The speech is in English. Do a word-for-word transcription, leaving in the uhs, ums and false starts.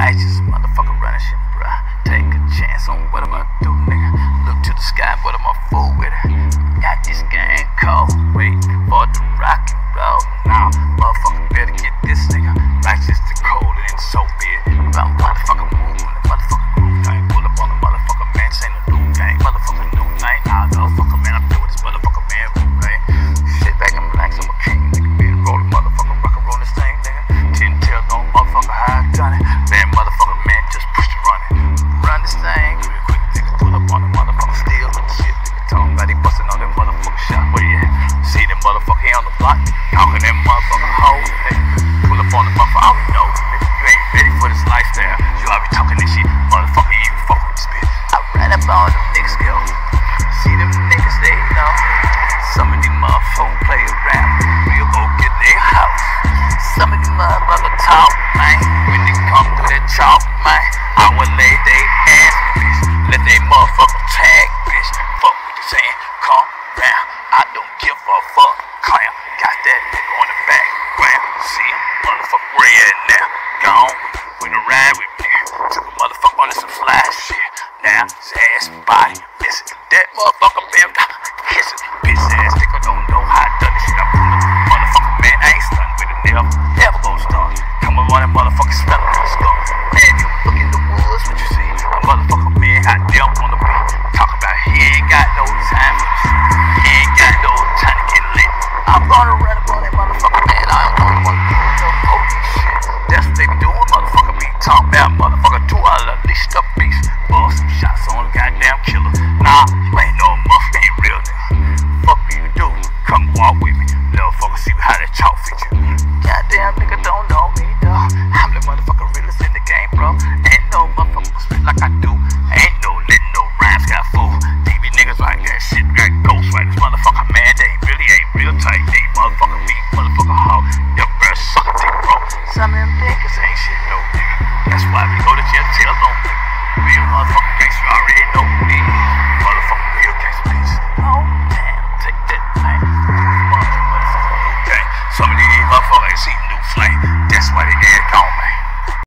righteous motherfucker running shit, bruh. Take a chance on what I'ma do, nigga. Look to the sky, what I'ma fool with it. Got this gang cold, wait for the rock and roll. Now, motherfucker better get this nigga. Righteous to cold and so be it. But motherfucker move on the motherfucker groove thing. Pull up on the motherfucker man, this ain't no new game. Motherfucker new thing, nah, motherfucker man, I'm doing this motherfucker man rule, right? Sit back and relax, I'm a king, nigga. Been rolling motherfucker, rock and roll this thing, nigga. Ten tails, no motherfucker, how I done it. Man, motherfucker man, just push the run it. Run this thing real quick, nigga. Pull up on the motherfucker, steal the shit, nigga. Talking about he busting on that motherfucker shot. Where you at? See that motherfucker here on the block? Talking that motherfucker hoe, nigga. Pull up on the motherfucker, I don't know, nigga. You ain't ready for this lifestyle. You already talking this shit, motherfucker. You ain't fuck with this bitch. I ran up on them niggas, girl. See them niggas, they know. Some of these motherfuckers play around. We'll go get their house. Some of these motherfuckers talk, man. When they come through that chalk, man, I will lay they ass, bitch. Let they motherfucker tag, bitch. Fuck what you saying, come round. I don't give a fuck, clown. Got that nigga on the background. See him, motherfucker, where you at now? Gone, with a ride with me. Took a motherfucker under some fly shit. Now his ass body missing. That motherfucker been kissing. Bitch ass nigga don't know how I done this shit. I pull up, motherfucker, man, I ain't stunning with it, never, never gon' start. Come on, that motherfucker smell it on the scar. Man, you look in the woods, what you see? A motherfucker, man, I damn on the beat. Talk about he ain't got no time for this. He ain't got no time to get lit. I'm gonna run up on that motherfucker, man. I ain't gonna wanna do no police shit. That's what they be doing, motherfucker. Be talking about motherfucker, two out of least up beast. Ball some shots on the goddamn killer. Nah, you ain't no muff, ain't real nigga. Fuck you do, come walk with me. Little fucker, see how that chalk fit you. Goddamn nigga don't know me, dawg. I'm the motherfucker realest in the game, bro. Ain't no motherfucker spit like I do. Ain't no letting no rhymes got fool. T V niggas like that shit got ghost right. This motherfucker man, they really ain't real tight. They motherfucker me, motherfucker hog. Your girl suck a dick, bro. Some of them niggas ain't shit.